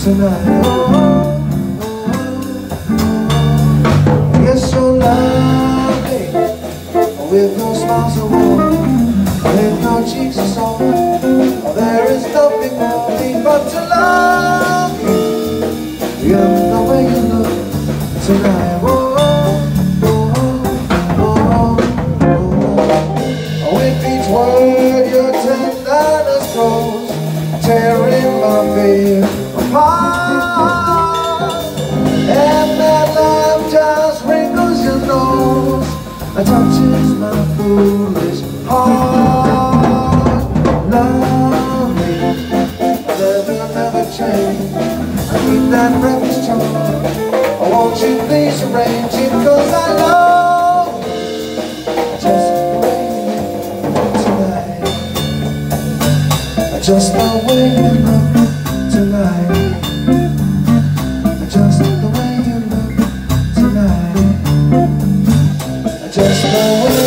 tonight. Yes, you're lovely, with no smiles of warm, with no cheeks of salt. There is nothing more me but to love you, and the way you look tonight. With each word your tenderness grows, tearing my fear apart, and that love just wrinkles your nose and touches my foolish heart. Love me, never change. I need that breakfast charm. Won't you please arrange it, 'cause I love just the way you look tonight. Just the way you look tonight. Just the way you look tonight. Just the way